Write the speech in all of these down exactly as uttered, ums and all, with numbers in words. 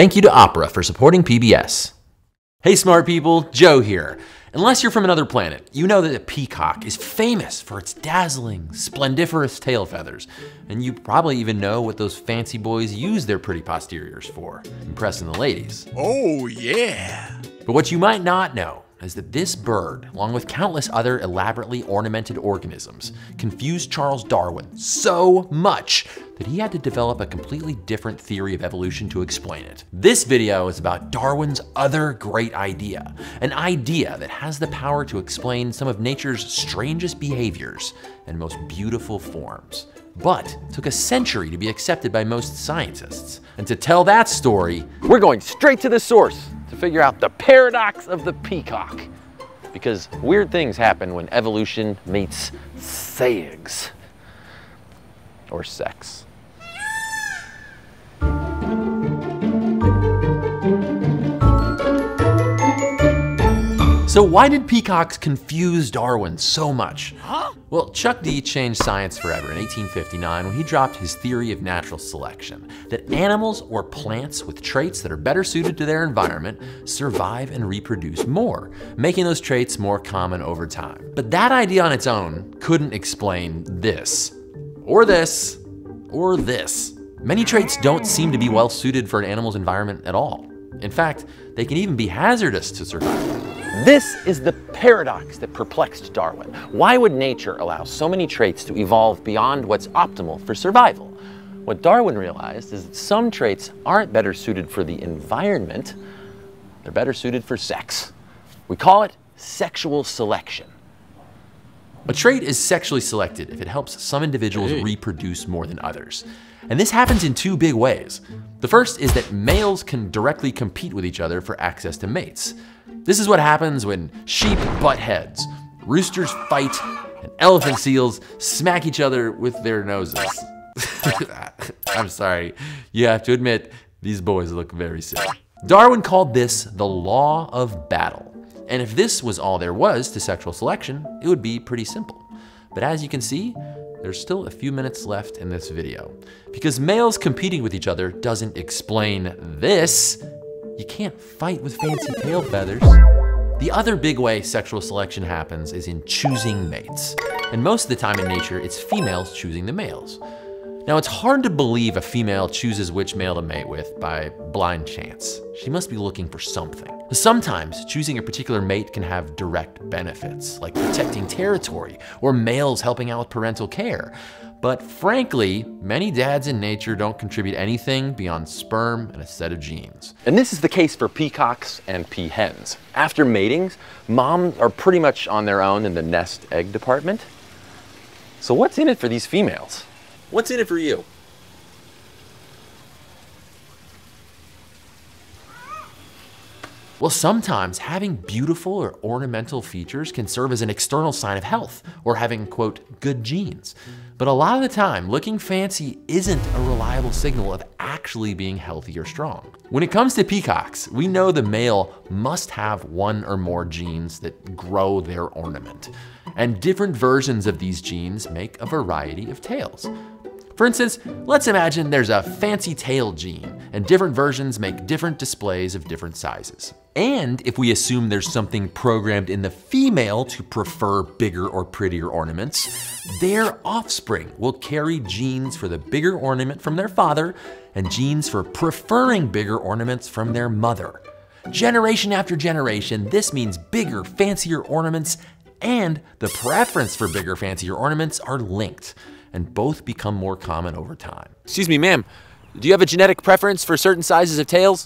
Thank you to Opera for supporting P B S. Hey smart people, Joe here. Unless you're from another planet, you know that a peacock is famous for its dazzling, splendiferous tail feathers. And you probably even know what those fancy boys use their pretty posteriors for, impressing the ladies. Oh yeah. But what you might not know is that this bird, along with countless other elaborately ornamented organisms, confused Charles Darwin so much that he had to develop a completely different theory of evolution to explain it. This video is about Darwin's other great idea, an idea that has the power to explain some of nature's strangest behaviors and most beautiful forms, but took a century to be accepted by most scientists. And to tell that story, we're going straight to the source to figure out the paradox of the peacock. Because weird things happen when evolution meets sex. Or sex. So why did peacocks confuse Darwin so much? Huh? Well, Chuck D changed science forever in eighteen fifty-nine when he dropped his theory of natural selection, that animals or plants with traits that are better suited to their environment survive and reproduce more, making those traits more common over time. But that idea on its own couldn't explain this, or this, or this. Many traits don't seem to be well suited for an animal's environment at all. In fact, they can even be hazardous to survival. This is the paradox that perplexed Darwin. Why would nature allow so many traits to evolve beyond what's optimal for survival? What Darwin realized is that some traits aren't better suited for the environment, they're better suited for sex. We call it sexual selection. A trait is sexually selected if it helps some individuals Hey. reproduce more than others. And this happens in two big ways. The first is that males can directly compete with each other for access to mates. This is what happens when sheep butt heads, roosters fight, and elephant seals smack each other with their noses. I'm sorry, you have to admit, these boys look very silly. Darwin called this the law of battle. And if this was all there was to sexual selection, it would be pretty simple. But as you can see, there's still a few minutes left in this video. Because males competing with each other doesn't explain this. You can't fight with fancy tail feathers. The other big way sexual selection happens is in choosing mates. And most of the time in nature, it's females choosing the males. Now it's hard to believe a female chooses which male to mate with by blind chance. She must be looking for something. Sometimes choosing a particular mate can have direct benefits, like protecting territory or males helping out with parental care. But frankly, many dads in nature don't contribute anything beyond sperm and a set of genes. And this is the case for peacocks and peahens. After matings, moms are pretty much on their own in the nest egg department. So what's in it for these females? What's in it for you? Well, sometimes having beautiful or ornamental features can serve as an external sign of health or having, quote, good genes. But a lot of the time, looking fancy isn't a reliable signal of actually being healthy or strong. When it comes to peacocks, we know the male must have one or more genes that grow their ornament. And different versions of these genes make a variety of tails. For instance, let's imagine there's a fancy tail gene, and different versions make different displays of different sizes. And if we assume there's something programmed in the female to prefer bigger or prettier ornaments, their offspring will carry genes for the bigger ornament from their father and genes for preferring bigger ornaments from their mother. Generation after generation, this means bigger, fancier ornaments and the preference for bigger, fancier ornaments are linked, and both become more common over time. Excuse me, ma'am, do you have a genetic preference for certain sizes of tails?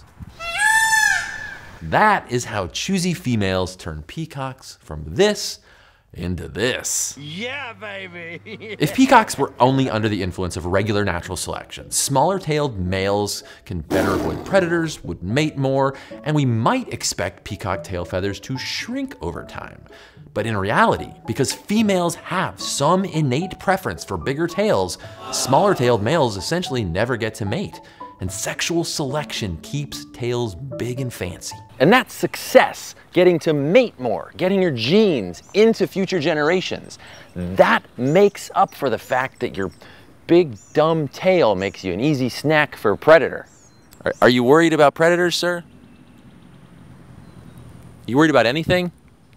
That is how choosy females turn peacocks from this into this. Yeah, baby. If peacocks were only under the influence of regular natural selection, smaller-tailed males can better avoid predators, would mate more, and we might expect peacock tail feathers to shrink over time. But in reality, because females have some innate preference for bigger tails, smaller-tailed males essentially never get to mate. And sexual selection keeps tails big and fancy. And that's success, getting to mate more, getting your genes into future generations. That makes up for the fact that your big dumb tail makes you an easy snack for a predator. Are, are you worried about predators, sir? You worried about anything?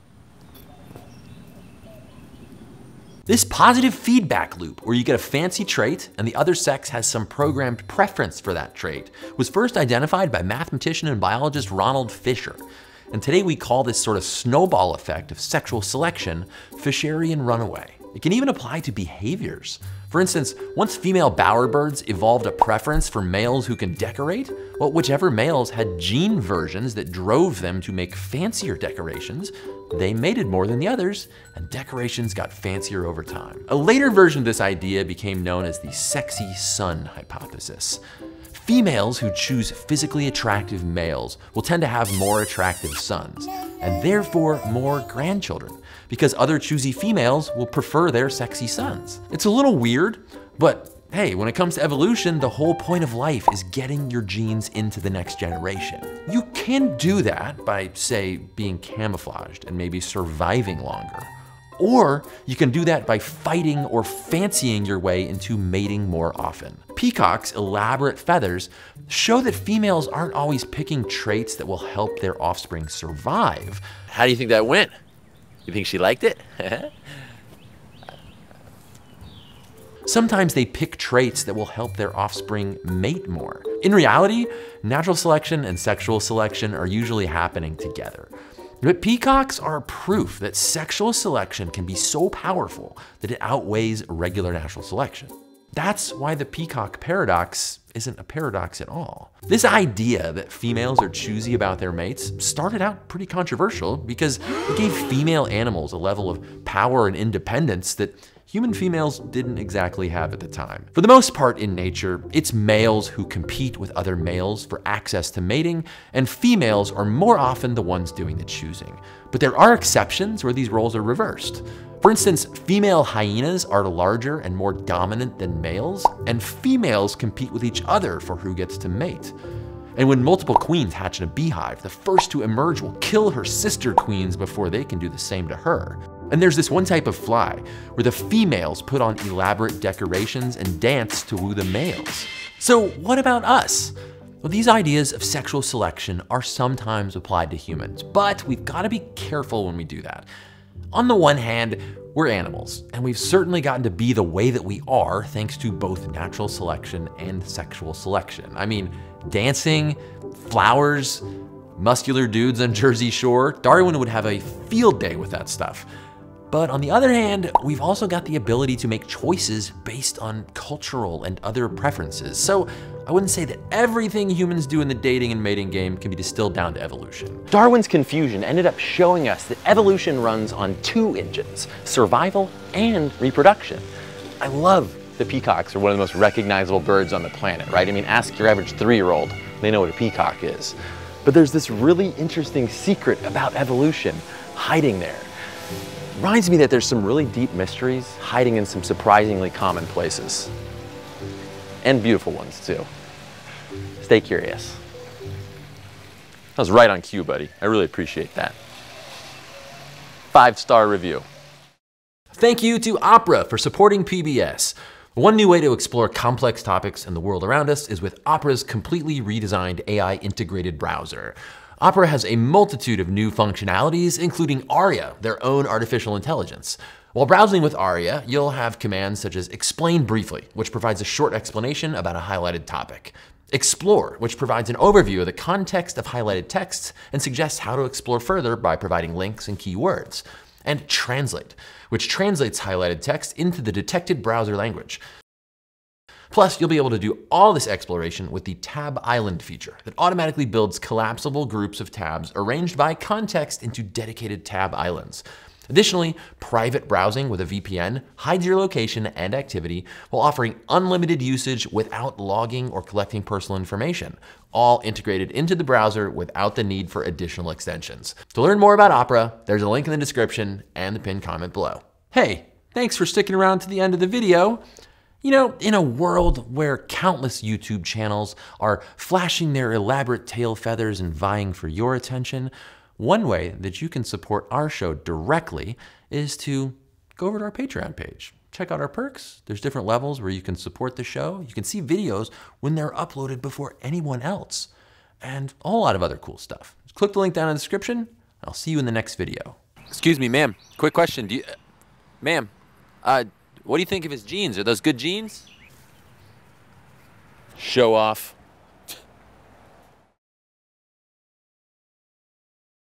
This positive feedback loop, where you get a fancy trait and the other sex has some programmed preference for that trait, was first identified by mathematician and biologist Ronald Fisher. And today we call this sort of snowball effect of sexual selection Fisherian runaway. It can even apply to behaviors. For instance, once female bowerbirds evolved a preference for males who can decorate, well, whichever males had gene versions that drove them to make fancier decorations, they mated more than the others, and decorations got fancier over time. A later version of this idea became known as the sexy son hypothesis. Females who choose physically attractive males will tend to have more attractive sons, and therefore more grandchildren, because other choosy females will prefer their sexy sons. It's a little weird, but hey, when it comes to evolution, the whole point of life is getting your genes into the next generation. You can do that by, say, being camouflaged and maybe surviving longer. Or you can do that by fighting or fancying your way into mating more often. Peacocks' elaborate feathers show that females aren't always picking traits that will help their offspring survive. How do you think that went? You think she liked it? Sometimes they pick traits that will help their offspring mate more. In reality, natural selection and sexual selection are usually happening together. But peacocks are proof that sexual selection can be so powerful that it outweighs regular natural selection. That's why the peacock paradox isn't a paradox at all. This idea that females are choosy about their mates started out pretty controversial because it gave female animals a level of power and independence that human females didn't exactly have at the time. For the most part in nature, it's males who compete with other males for access to mating, and females are more often the ones doing the choosing. But there are exceptions where these roles are reversed. For instance, female hyenas are larger and more dominant than males, and females compete with each other for who gets to mate. And when multiple queens hatch in a beehive, the first to emerge will kill her sister queens before they can do the same to her. And there's this one type of fly where the females put on elaborate decorations and dance to woo the males. So what about us? Well, these ideas of sexual selection are sometimes applied to humans, but we've got to be careful when we do that. On the one hand, we're animals, and we've certainly gotten to be the way that we are thanks to both natural selection and sexual selection. I mean, dancing, flowers, muscular dudes on Jersey Shore, Darwin would have a field day with that stuff. But on the other hand, we've also got the ability to make choices based on cultural and other preferences. So I wouldn't say that everything humans do in the dating and mating game can be distilled down to evolution. Darwin's confusion ended up showing us that evolution runs on two engines, survival and reproduction. I love the peacocks are one of the most recognizable birds on the planet, right? I mean, ask your average three-year-old, they know what a peacock is. But there's this really interesting secret about evolution hiding there. Reminds me that there's some really deep mysteries hiding in some surprisingly common places. And beautiful ones too. Stay curious. That was right on cue, buddy. I really appreciate that. Five-star review. Thank you to Opera for supporting P B S. One new way to explore complex topics in the world around us is with Opera's completely redesigned A I integrated browser. Opera has a multitude of new functionalities, including Aria, their own artificial intelligence. While browsing with Aria, you'll have commands such as Explain Briefly, which provides a short explanation about a highlighted topic. Explore, which provides an overview of the context of highlighted texts and suggests how to explore further by providing links and keywords. And Translate, which translates highlighted text into the detected browser language. Plus, you'll be able to do all this exploration with the Tab Island feature that automatically builds collapsible groups of tabs arranged by context into dedicated tab islands. Additionally, private browsing with a V P N hides your location and activity while offering unlimited usage without logging or collecting personal information, all integrated into the browser without the need for additional extensions. To learn more about Opera, there's a link in the description and the pinned comment below. Hey, thanks for sticking around to the end of the video. You know, in a world where countless YouTube channels are flashing their elaborate tail feathers and vying for your attention, one way that you can support our show directly is to go over to our Patreon page. check out our perks. There's different levels where you can support the show. You can see videos when they're uploaded before anyone else, and a whole lot of other cool stuff. Just click the link down in the description. I'll see you in the next video. Excuse me, ma'am. Quick question. Do you, uh, ma'am, uh, what do you think of his jeans? Are those good jeans? Show off.